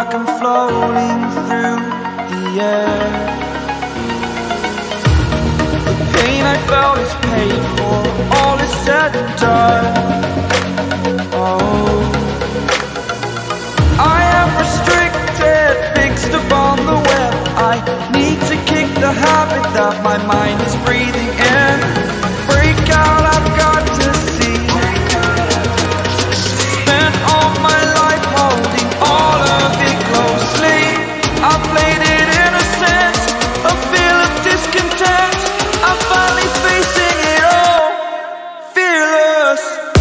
like I'm floating through the air. The pain I felt is paid for, all is said and done. Oh, I am restricted, fixed upon the web. I need to kick the habit that my mind is breathing in. Break out, I've got to see. Spent all my life holding all of it closely. I played it innocent, a feel of discontent. I'm finally facing it all, fearless.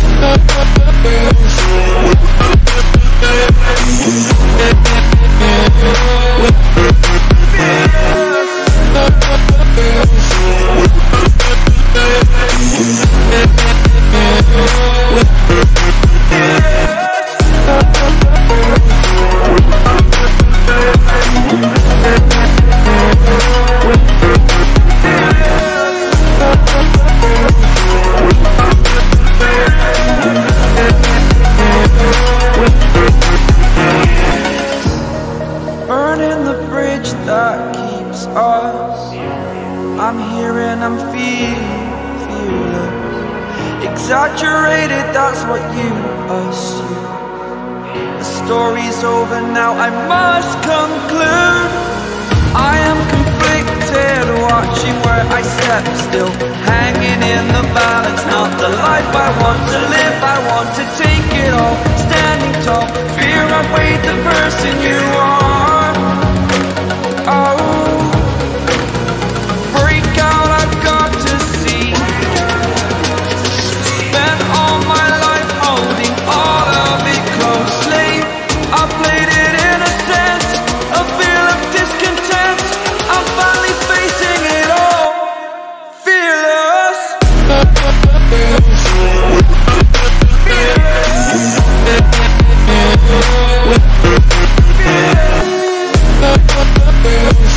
Burning the bridge that keeps us. I'm here and I'm feeling fearless. Exaggerated, that's what you assume. The story's over now, I must conclude. I am conflicted, watching where I step still, hanging in the balance. Not the life I want to live, I want to take it all. Standing tall, fear I've weighed the person you are. Oh, break out, I've got to see. Spent all my life holding all of it closely. I played it innocent, a feel of discontent. I'm finally facing it all, fearless. Fearless.